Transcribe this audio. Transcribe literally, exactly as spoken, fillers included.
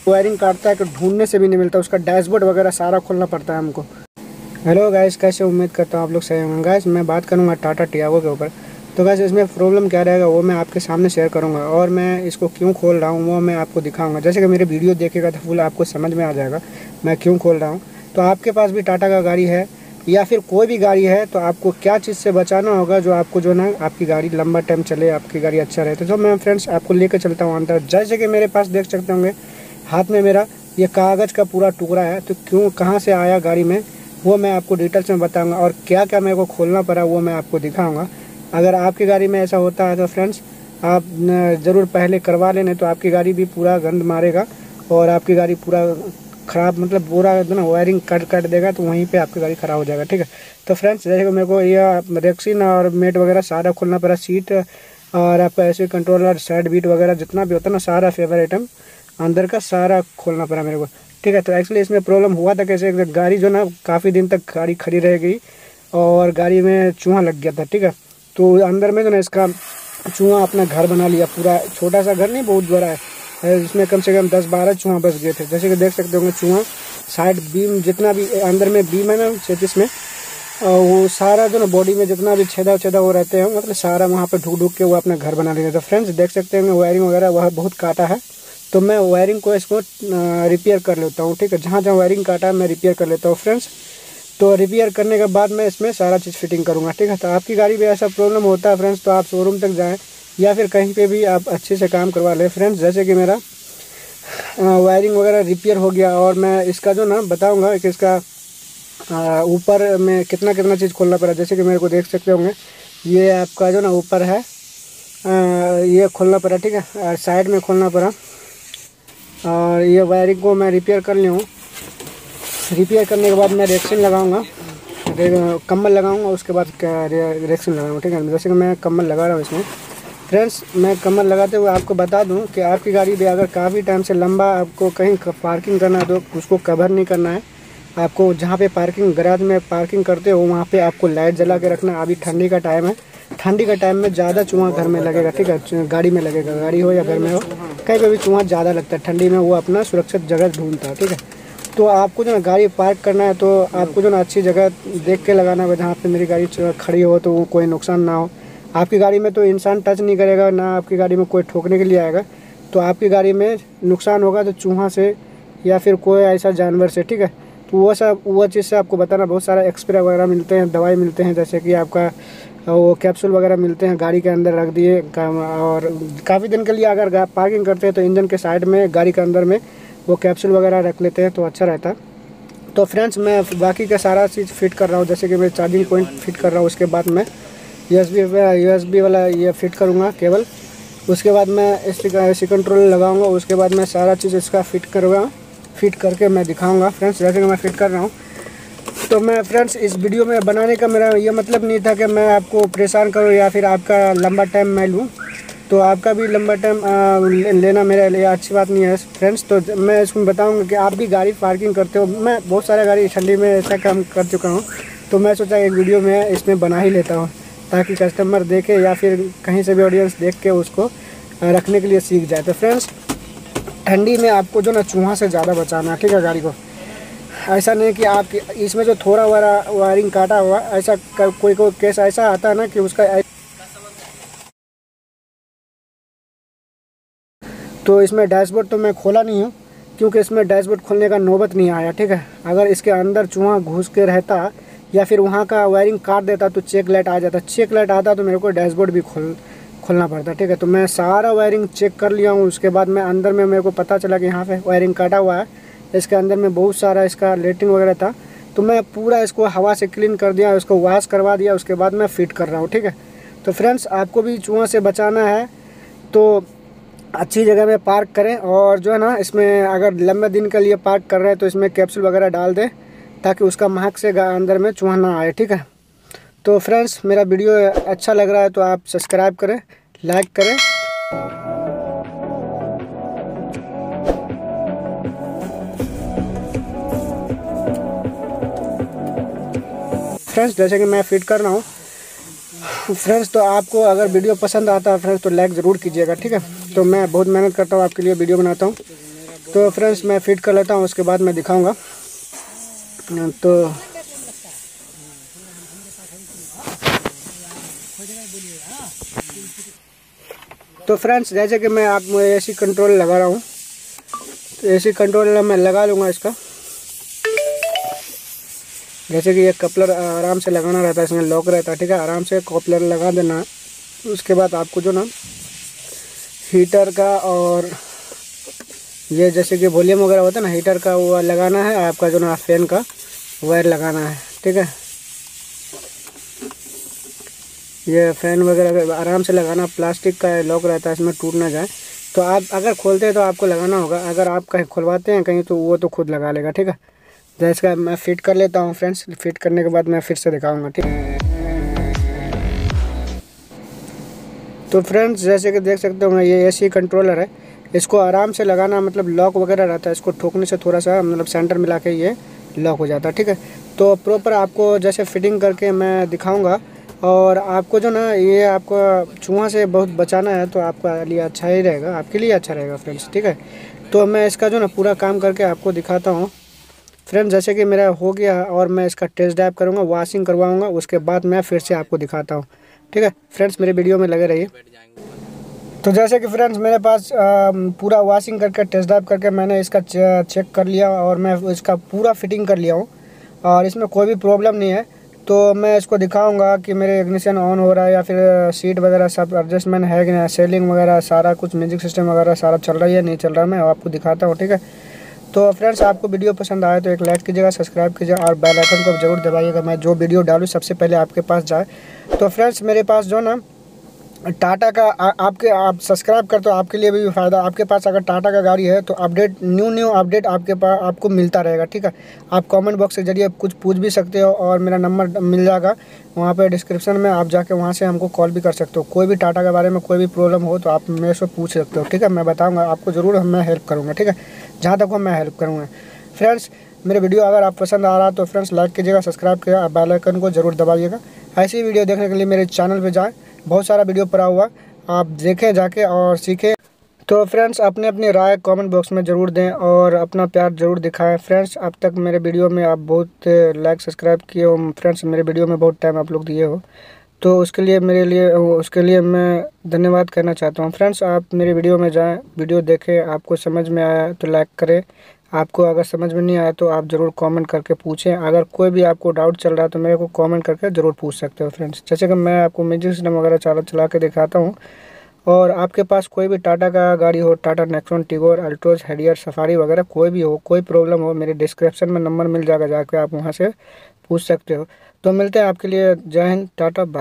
Wiring काटता है कि ढूंढने से भी नहीं मिलता, उसका डैशबोर्ड वगैरह सारा खोलना पड़ता है हमको। हेलो गाइस, कैसे उम्मीद करता हूँ आप लोग सही होंगे। गाइस मैं बात करूँगा टाटा टियागो के ऊपर। तो गाइस इसमें प्रॉब्लम क्या रहेगा वो मैं आपके सामने शेयर करूँगा, और मैं इसको क्यों खोल रहा हूँ वो मैं आपको दिखाऊँगा। जैसे कि मेरे वीडियो देखेगा तो फुल आपको समझ में आ जाएगा मैं क्यों खोल रहा हूँ। तो आपके पास भी टाटा का गाड़ी है या फिर कोई भी गाड़ी है तो आपको क्या चीज़ से बचाना होगा जो आपको जो ना आपकी गाड़ी लंबा टाइम चले, आपकी गाड़ी अच्छा रहे। तो जो मैं फ्रेंड्स आपको लेकर चलता हूँ अंदर। जैसे कि मेरे पास देख सकते होंगे हाथ में मेरा ये कागज़ का पूरा टुकड़ा है, तो क्यों कहाँ से आया गाड़ी में वो मैं आपको डिटेल्स में बताऊंगा, और क्या क्या मेरे को खोलना पड़ा वो मैं आपको दिखाऊंगा। अगर आपकी गाड़ी में ऐसा होता है तो फ्रेंड्स आप ज़रूर पहले करवा लेने, तो आपकी गाड़ी भी पूरा गंद मारेगा और आपकी गाड़ी पूरा ख़राब, मतलब पूरा ना वायरिंग कट कट देगा, तो वहीं पे आपकी गाड़ी ख़राब हो जाएगा। ठीक है, तो फ्रेंड्स जैसे कि मेरे को ये रेक्सिन और मेट वगैरह सारा खोलना पड़ा, सीट और आपका ऐसे कंट्रोलर, साइड बीट वगैरह जितना भी होता है ना, सारा फेवर आइटम अंदर का सारा खोलना पड़ा मेरे को। ठीक है, तो एक्चुअली इसमें प्रॉब्लम हुआ था कैसे, गाड़ी जो ना काफ़ी दिन तक गाड़ी खड़ी रह गई और गाड़ी में चूहा लग गया था। ठीक है, तो अंदर में जो ना इसका चूहा अपना घर बना लिया, पूरा छोटा सा घर नहीं बहुत बड़ा है, इसमें कम से कम दस बारह चूहा बस गए थे। जैसे कि देख सकते होंगे चूहा साइड बीम जितना भी अंदर में बीम है ना चेतिस में, वो सारा जो ना बॉडी में जितना भी छेदा छेदा वो रहते हैं, मतलब सारा वहाँ पे ढूक ढूक के वो अपना घर बना लिया था। फ्रेंड्स देख सकते हैं वायरिंग वगैरह वह बहुत काटा है, तो मैं वायरिंग को इसको रिपेयर कर लेता हूँ। ठीक है, जहाँ जहाँ वायरिंग काटा है मैं रिपेयर कर लेता हूँ फ्रेंड्स। तो रिपेयर करने के बाद मैं इसमें सारा चीज़ फिटिंग करूँगा। ठीक है, तो आपकी गाड़ी में ऐसा प्रॉब्लम होता है फ्रेंड्स तो आप शोरूम तक जाएँ या फिर कहीं पे भी आप अच्छे से काम करवा लें फ्रेंड्स। जैसे कि मेरा वायरिंग वगैरह रिपेयर हो गया, और मैं इसका जो ना बताऊँगा कि इसका ऊपर में कितना कितना चीज़ खोलना पड़ा। जैसे कि मेरे को देख सकते होंगे ये आपका जो ना ऊपर है आ, ये खोलना पड़ा। ठीक है, और साइड में खोलना पड़ा, और ये वायरिंग को मैं रिपेयर कर लिया हूँ। रिपेयर करने के बाद मैं रेक्सिन लगाऊंगा, कम्बल लगाऊंगा, उसके बाद रेक्सिन लगाऊंगा। ठीक है, जैसे कि मैं कम्बल लगा रहा हूँ इसमें फ्रेंड्स। मैं कम्बल लगाते हुए आपको बता दूं कि आपकी गाड़ी भी अगर काफ़ी टाइम से लंबा आपको कहीं पार्किंग करना है तो उसको कवर नहीं करना है। आपको जहाँ पे पार्किंग गैराज में पार्किंग करते हो वहाँ पे आपको लाइट जला के रखना है। अभी ठंडी का टाइम है, ठंडी का टाइम में ज़्यादा चूहा घर में लगेगा। ठीक है, गाड़ी में लगेगा, गाड़ी हो या घर में हो, कहीं पे भी चूहा ज़्यादा लगता है ठंडी में, वो अपना सुरक्षित जगह ढूंढता है। ठीक है, तो आपको जो ना गाड़ी पार्क करना है तो आपको जो ना अच्छी जगह देख के लगाना है, जहाँ पे मेरी गाड़ी खड़ी हो तो कोई नुकसान ना हो। आपकी गाड़ी में तो इंसान टच नहीं करेगा ना, आपकी गाड़ी में कोई ठोकने के लिए आएगा, तो आपकी गाड़ी में नुकसान होगा तो चूहा से या फिर कोई ऐसा जानवर से। ठीक है, तो वो सब वो चीज़ से आपको बताना। बहुत सारा एक्सप्रे वगैरह मिलते हैं, दवाई मिलते हैं, जैसे कि आपका वो कैप्सूल वगैरह मिलते हैं, गाड़ी के अंदर रख दिए। और काफ़ी दिन के लिए अगर पार्किंग करते हैं तो इंजन के साइड में गाड़ी के अंदर में वो कैप्सूल वगैरह रख लेते हैं तो अच्छा रहता है। तो फ्रेंड्स मैं बाकी का सारा चीज़ फिट कर रहा हूँ, जैसे कि मैं चार्जिंग पॉइंट फिट कर रहा हूँ, उसके बाद मैं U S B U S B वाला ये फिट करूँगा केबल, उसके बाद मैं इसी कंट्रोल लगाऊँगा, उसके बाद मैं सारा चीज़ इसका फिट करूँगा, फिट करके मैं दिखाऊँगा फ्रेंड्स। जैसे कि मैं फिट कर रहा हूँ, तो मैं फ्रेंड्स इस वीडियो में बनाने का मेरा ये मतलब नहीं था कि मैं आपको परेशान करूँ या फिर आपका लंबा टाइम मैं लूँ, तो आपका भी लंबा टाइम लेना मेरे लिए अच्छी बात नहीं है फ्रेंड्स। तो मैं इसमें बताऊंगा कि आप भी गाड़ी पार्किंग करते हो, मैं बहुत सारा गाड़ी ठंडी में ऐसा काम कर चुका हूँ, तो मैं सोचा एक वीडियो में इसमें बना ही लेता हूँ ताकि कस्टमर देखे या फिर कहीं से भी ऑडियंस देख के उसको रखने के लिए सीख जाए। तो फ्रेंड्स ठंडी में आपको जो ना चूहा से ज़्यादा बचाना है। ठीक है, गाड़ी को ऐसा नहीं कि आप इसमें जो थोड़ा वाला वायरिंग काटा हुआ, ऐसा कोई कोई केस ऐसा आता है ना कि उसका, तो इसमें डैशबोर्ड तो मैं खोला नहीं हूँ क्योंकि इसमें डैशबोर्ड खोलने का नौबत नहीं आया। ठीक है, अगर इसके अंदर चूहा घुस के रहता या फिर वहाँ का वायरिंग काट देता तो चेक लाइट आ जाता, चेक लाइट आता तो मेरे को डैशबोर्ड भी खोल खोलना पड़ता। ठीक है, तो मैं सारा वायरिंग चेक कर लिया हूँ, उसके बाद मैं अंदर में मेरे को पता चला कि यहाँ पे वायरिंग काटा हुआ है, इसके अंदर में बहुत सारा इसका लेटिंग वगैरह था, तो मैं पूरा इसको हवा से क्लीन कर दिया, उसको वॉश करवा दिया, उसके बाद मैं फिट कर रहा हूँ। ठीक है, तो फ्रेंड्स आपको भी चूहा से बचाना है तो अच्छी जगह में पार्क करें, और जो है ना इसमें अगर लंबे दिन के लिए पार्क कर रहे हैं तो इसमें कैप्सूल वगैरह डाल दें ताकि उसका महक से अंदर में चूहा ना आए। ठीक है, तो फ्रेंड्स मेरा वीडियो अच्छा लग रहा है तो आप सब्सक्राइब करें, लाइक करें। फ्रेंड्स जैसे कि मैं फिट कर रहा हूँ फ्रेंड्स, तो आपको अगर वीडियो पसंद आता है फ्रेंड्स तो लाइक ज़रूर कीजिएगा। ठीक है, तो मैं बहुत मेहनत करता हूँ आपके लिए वीडियो बनाता हूँ, तो फ्रेंड्स मैं फिट कर लेता हूँ, उसके बाद मैं दिखाऊंगा। तो तो फ्रेंड्स जैसे कि मैं आप एसी कंट्रोल लगा रहा हूँ, तो एसी कंट्रोल मैं लगा लूँगा इसका। जैसे कि ये कपलर आराम से लगाना रहता है, इसमें लॉक रहता है, ठीक है। आराम से कपलर लगा देना। उसके बाद आपको जो ना हीटर का और ये जैसे कि वॉल्यूम वगैरह होता है ना, हीटर का वो लगाना है। आपका जो ना फैन का वायर लगाना है, ठीक है। ये फैन वगैरह आराम से लगाना। प्लास्टिक का लॉक रहता है, इसमें टूट ना जाए। तो आप अगर खोलते हैं तो आपको लगाना होगा, अगर आप कहीं खुलवाते हैं कहीं तो वो तो खुद लगा लेगा, ठीक है। जैसे मैं फिट कर लेता हूँ फ्रेंड्स, फिट करने के बाद मैं फिर से दिखाऊंगा, ठीक है। तो फ्रेंड्स जैसे कि देख सकते हो ये एसी कंट्रोलर है, इसको आराम से लगाना, मतलब लॉक वगैरह रहता है, इसको ठोकने से थोड़ा सा मतलब सेंटर मिला के ये लॉक हो जाता है, ठीक है। तो प्रॉपर आपको जैसे फिटिंग करके मैं दिखाऊंगा। और आपको जो ना ये आपको चूहा से बहुत बचाना है, तो आपका लिए अच्छा ही रहेगा, आपके लिए अच्छा रहेगा फ्रेंड्स, ठीक है। तो मैं इसका जो ना पूरा काम करके आपको दिखाता हूँ फ्रेंड्स। जैसे कि मेरा हो गया और मैं इसका टेस्ट ड्राइव करूँगा, वॉशिंग करवाऊँगा, उसके बाद मैं फिर से आपको दिखाता हूँ, ठीक है। फ्रेंड्स मेरे वीडियो में लगे रहिए। तो जैसे कि फ्रेंड्स मेरे पास आ, पूरा वॉशिंग करके टेस्ट ड्राइव करके मैंने इसका चेक कर लिया और मैं इसका पूरा फिटिंग कर लिया हूँ और इसमें कोई भी प्रॉब्लम नहीं है। तो मैं इसको दिखाऊंगा कि मेरे इग्निशन ऑन हो रहा है या फिर सीट वगैरह सब एडजस्टमेंट है कि नहीं, सेलिंग वगैरह सारा कुछ, म्यूजिक सिस्टम वगैरह सारा चल रहा है या नहीं चल रहा है, मैं आपको दिखाता हूँ, ठीक है। तो फ्रेंड्स आपको वीडियो पसंद आए तो एक लाइक कीजिएगा, सब्सक्राइब कीजिएगा और बेल आइकन को जरूर दबाइएगा, मैं जो वीडियो डालूँ सबसे पहले आपके पास जाए। तो फ्रेंड्स मेरे पास जो ना टाटा का आ, आपके आप सब्सक्राइब करते हो, आपके लिए भी फ़ायदा। आपके पास अगर टाटा का गाड़ी है तो अपडेट, न्यू न्यू अपडेट आपके पास आपको मिलता रहेगा, ठीक है। आप कमेंट बॉक्स के जरिए कुछ पूछ भी सकते हो और मेरा नंबर मिल जाएगा वहाँ पे डिस्क्रिप्शन में, आप जाके वहाँ से हमको कॉल भी कर सकते हो। कोई भी टाटा के बारे में कोई भी प्रॉब्लम हो तो आप मेरे से पूछ सकते हो, ठीक है। मैं बताऊँगा आपको, ज़रूर मैं हेल्प करूँगा, ठीक है। जहाँ तक हो मैं हेल्प करूँगा। फ्रेंड्स मेरे वीडियो अगर आप पसंद आ रहा तो फ्रेंड्स लाइक कीजिएगा, सब्सक्राइब कीजिएगा और बेल आइकन को जरूर दबाइएगा। ऐसी वीडियो देखने के लिए मेरे चैनल पे जाएं, बहुत सारा वीडियो पड़ा हुआ, आप देखें जाके और सीखें। तो फ्रेंड्स अपने अपनी राय कमेंट बॉक्स में ज़रूर दें और अपना प्यार ज़रूर दिखाएं। फ्रेंड्स अब तक मेरे वीडियो में आप बहुत लाइक सब्सक्राइब किए हो फ्रेंड्स, मेरे वीडियो में बहुत टाइम आप लोग दिए हो, तो उसके लिए मेरे लिए उसके लिए मैं धन्यवाद कहना चाहता हूँ। फ्रेंड्स आप मेरे वीडियो में जाएं, वीडियो देखें, आपको समझ में आया तो लाइक करें, आपको अगर समझ में नहीं आया तो आप ज़रूर कमेंट करके पूछें। अगर कोई भी आपको डाउट चल रहा है तो मेरे को कमेंट करके ज़रूर पूछ सकते हो फ्रेंड्स। जैसे कि मैं आपको म्यूजिक सिस्टम वगैरह चला चला के दिखाता हूँ। और आपके पास कोई भी टाटा का गाड़ी हो, Tata Nexon, Tigor, Altroz, Harrier, Safari वगैरह कोई भी हो, कोई प्रॉब्लम हो, मेरे डिस्क्रिप्शन में नंबर मिल जाएगा, जाके आप वहाँ से पूछ सकते हो। तो मिलते हैं आपके लिए। जय हिंद, टाटा, बाय।